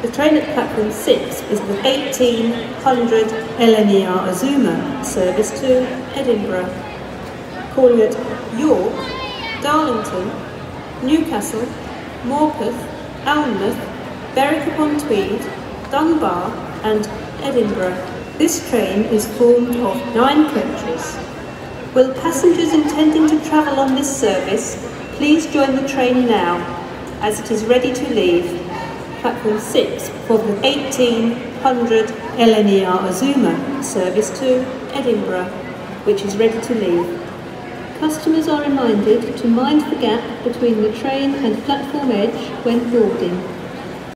The train at platform 6 is the 1800 LNER Azuma service to Edinburgh, calling at York, Darlington, Newcastle, Morpeth, Alnmouth, Berwick-upon-Tweed, Dunbar and Edinburgh. This train is formed of 9 coaches. Will passengers intending to travel on this service please join the train now, as it is ready to leave. Platform 6 for the 1800 LNER Azuma service to Edinburgh, which is ready to leave. Customers are reminded to mind the gap between the train and platform edge when boarding.